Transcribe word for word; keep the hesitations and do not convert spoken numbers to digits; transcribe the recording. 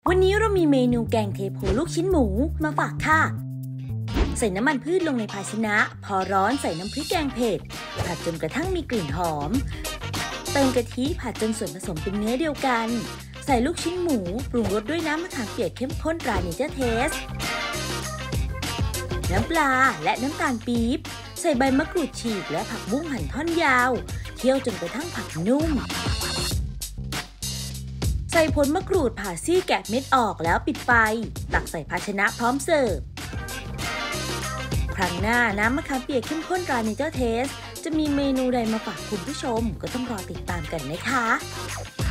วันนี้เรามีเมนูแกงเทโพลูกชิ้นหมูมาฝากค่ะใส่น้ำมันพืชลงในภาชนะพอร้อนใส่น้ำพริกแกงเผ็ดผัดจนกระทั่งมีกลิ่นหอมเติมกะทิผัดจนส่วนผสมเป็นเนื้อเดียวกันใส่ลูกชิ้นหมูปรุงรสด้วยน้ำมะขามเปียกเข้มข้นตราเนเจอร์เทสน้ำปลาและน้ำตาลปี๊บใส่ใบมะกรูดฉีกและผักบุ้งหั่นท่อนยาวเคี่ยวจนกระทั่งผักนุ่มใส่ผลมะกรูดผ่าซี่แกะเม็ดออกแล้วปิดไฟตักใส่ภาชนะพร้อมเสิร์ฟครั้งหน้าน้ำมะขามเปียกเข้มข้นตราเนเจอร์เทสจะมีเมนูใดมาฝากคุณผู้ชมก็ต้องรอติดตามกันนะคะ